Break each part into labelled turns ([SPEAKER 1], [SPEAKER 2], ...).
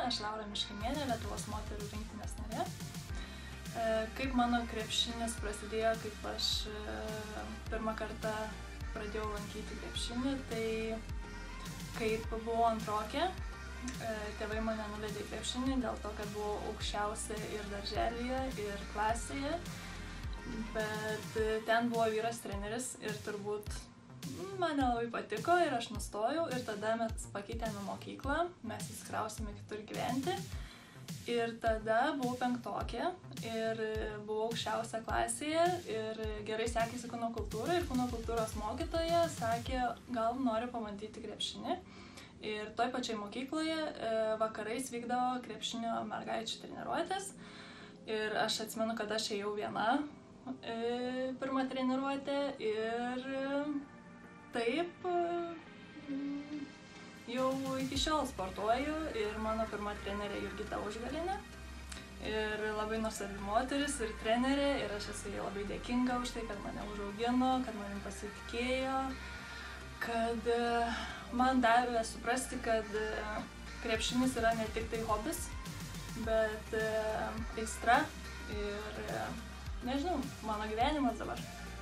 [SPEAKER 1] aš Laura Miškinienė, Lietuvos moterų rinktinės narė. Kaip mano krepšinis prasidėjo, kaip aš pirmą kartą pradėjau lankyti krepšinį, tai kaip buvau antrokė, tėvai mane nuvedė į krepšinį dėl to, kad buvau aukščiausia ir darželyje, ir klasėje, bet ten buvo vyras treneris ir turbūt man nelabai patiko ir aš nustojau ir tada mes pakeitėme mokyklą, mes įsikraustėme kitur gyventi ir tada buvau penktokė ir buvau aukščiausia klasėje ir gerai sekėsi kūno kultūra ir kūno kultūros mokytoja sakė, gal nori pamatyti krepšinį. Ir toj pačiai mokykloje vakarais vykdavo krepšinio mergaičių treniruotės ir aš atsimenu, kad aš ėjau viena pirmą treniruotę ir taip jau iki šiol sportuoju ir mano pirma trenerė Jurgita Užgalinė ir labai nuostabi moteris ir trenerė ir aš esu jai labai dėkinga už tai, kad mane užaugino, kad manim pasitikėjo, kad man davė suprasti, kad krepšinis yra ne tik tai hobis, bet aistra ir, nežinau, mano gyvenimas dabar.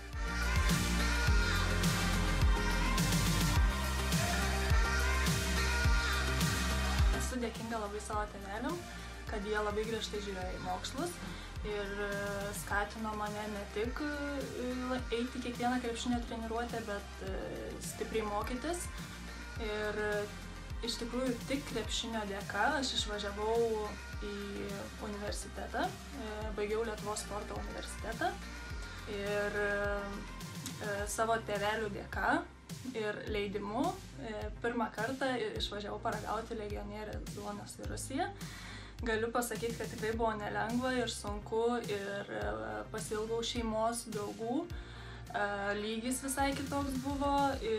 [SPEAKER 1] Esu dėkinga labai savo tėveliam, kad jie labai griežtai žiūrėjo į mokslus ir skatino mane ne tik eiti kiekvieną krepšinio treniruotę, bet stipriai mokytis. Ir iš tikrųjų tik krepšinio dėka aš išvažiavau į universitetą, baigiau Lietuvos sporto universitetą ir savo tėvelių dėka ir leidimu pirmą kartą išvažiavau paragauti legionierės duonos į Rusiją. Galiu pasakyti, kad tikrai buvo nelengva ir sunku ir pasiilgau šeimos, draugų, lygis visai kitoks buvo,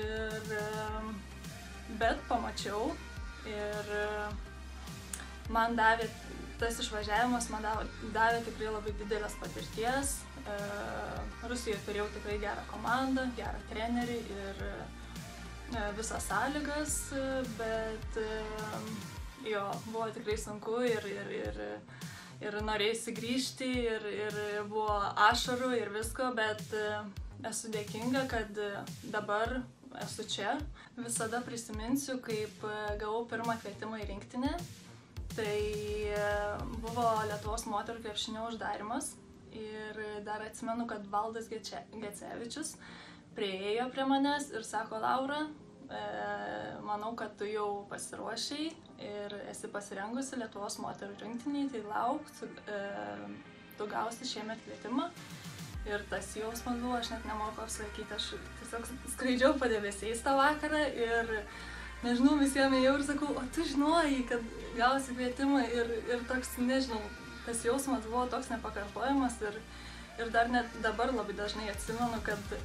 [SPEAKER 1] bet pamačiau ir man davė, tas išvažiavimas man davė tikrai labai didelės patirties. Rusijoje turėjau tikrai gerą komandą, gerą trenerį ir visas sąlygas, bet jo, buvo tikrai sunku ir norėjusi grįžti ir buvo ašarų ir visko, bet esu dėkinga, kad dabar esu čia. Visada prisiminsiu, kaip gavau pirmą kvietimą į rinktinę. Tai buvo Lietuvos moterų krepšinio uždarymas ir dar atsimenu, kad Valdas Gecevičius priėjo prie manęs ir sako, Laura, manau, kad tu jau pasiruošei ir esi pasirengusi Lietuvos moterų rinktiniai, tai lauk, tu gausi šiemet kvietimą. Ir tas jausmas buvo, aš net nemoku apsakyti, aš tiesiog skraidžiau padebesiais tą vakarą ir nežinau, visiems ėjau ir sakau, o tu žinojai, kad gausi kvietimą ir toks, nežinau, tas jausmas buvo toks nepakartojamas ir dar net dabar labai dažnai atsimenu, kad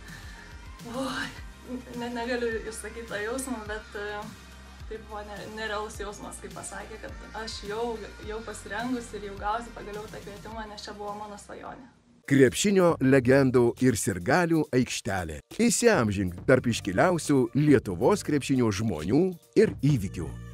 [SPEAKER 1] negaliu išsakyti tą jausmą, bet tai buvo nerealus jausmas, kai pasakė, kad aš jau pasirengus ir jau gausiu pagaliau tą kvietimą, nes čia buvo mano svajonė.
[SPEAKER 2] Krepšinio legendų ir sirgalių aikštelė. Įsiamžink tarp iškiliausių Lietuvos krepšinio žmonių ir įvykių.